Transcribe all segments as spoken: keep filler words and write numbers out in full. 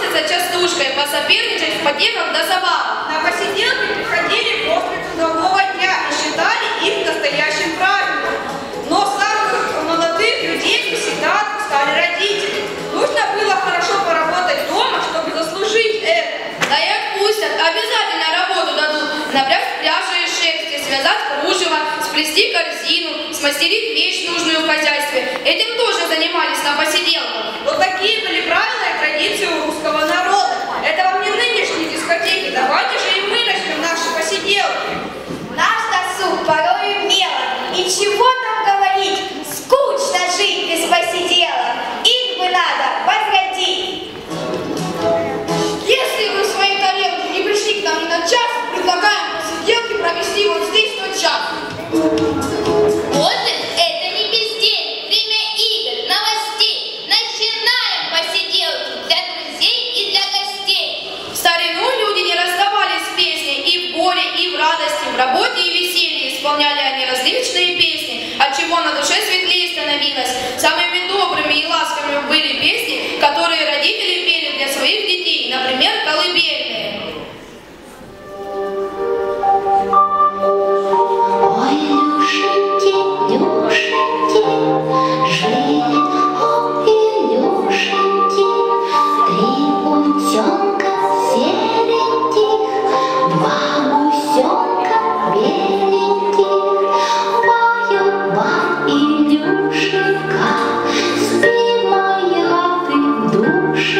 за частушкой, посоперничать в потехах до забавах. На посиделки приходили после трудового дня и считали их настоящим правилом. Но самых молодых людей всегда отпускали родители. Нужно было хорошо поработать дома, чтобы заслужить это. Да и отпустят, обязательно работу дадут. Набрать пряжи из шерсти, связать кружево, сплести корзину, смастерить вещь нужную в хозяйстве. Этим тоже занимались на посиделках. Но такие были правила и традиции у русского народа. Это вам не нынешние дискотеки. Давайте же и мы начнем наши посиделки. Наш досуг порою мелок. И чего там говорить? Скучно жить без посиделок. Их бы надо возродить. Если вы в своей тарелке не пришли к нам ни на час, предлагаем посиделки провести вот здесь тот час. Отдых – это не безделье, время игр, новостей. Начинаем посиделки для друзей и для гостей. В старину люди не расставались с песней и в горе, и в радости, в работе и веселье. Исполняли они различные песни, отчего на душе светлее становилось. Самыми добрыми и ласковыми были песни, которые родители пели для своих детей, например, колыбельные. Ой, Илюшеньки, Илюшеньки, жили, о, Илюшеньки, три утенка сереньких, два гусенка беленьких. Пою вам, Илюшенька, спи моя ты душенька.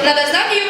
Надо знать ее